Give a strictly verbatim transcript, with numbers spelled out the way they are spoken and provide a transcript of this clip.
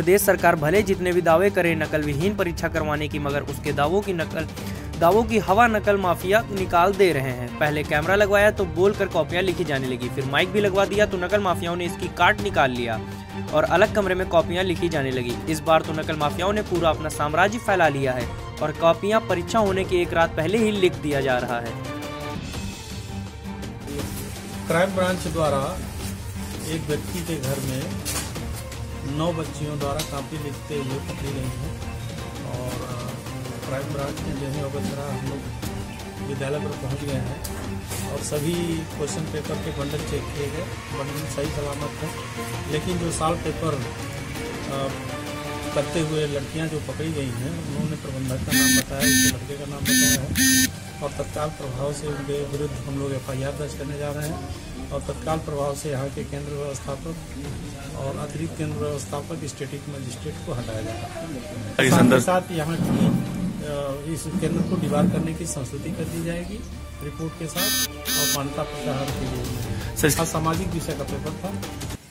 प्रदेश सरकार भले जितने भी दावे करे नकल विहीन परीक्षा करवाने की, मगर उसके दावों की नकल दावों की हवा नकल माफिया निकाल दे रहे हैं। पहले कैमरा लगवाया तो बोलकर कॉपियां लिखी जाने लगी, फिर माइक भी लगवा दिया तो नकल माफियाओं ने इसकी काट निकाल लिया और अलग कमरे में कॉपियां लिखी जाने लगी। इस बार तो नकल माफियाओं ने पूरा अपना साम्राज्य फैला लिया है और कॉपियां परीक्षा होने की एक रात पहले ही लिख दिया जा रहा है। क्राइम ब्रांच द्वारा एक व्यक्ति के घर में नौ बच्चियों द्वारा कॉपी लिखते हुए पकड़ी गई हैं और क्राइम ब्रांच ने जो है अवसरा हम लोग विद्यालय पर पहुंच गए हैं और सभी क्वेश्चन पेपर के बंडल चेक किए गए। बंडल सही सलामत है, लेकिन जो साल पेपर करते हुए लड़कियां जो पकड़ी गई हैं उन्होंने प्रबंधक का नाम बताया, उस लड़के का नाम बताया है और तत्काल प्रभाव से उनके विरुद्ध हम लोग एफ आई आर दर्ज करने जा रहे हैं और तत्काल प्रभाव से यहाँ के केंद्र व्यवस्थापक और अतिरिक्त केंद्र व्यवस्थापक स्टेटिक मजिस्ट्रेट को हटाया जाएगा। साथ ही साथ यहाँ की इस केंद्र को डिबार करने की संस्तुति कर दी जाएगी रिपोर्ट के साथ और मान्यता प्रत्याहार के लिए सामाजिक विषय का पेपर था।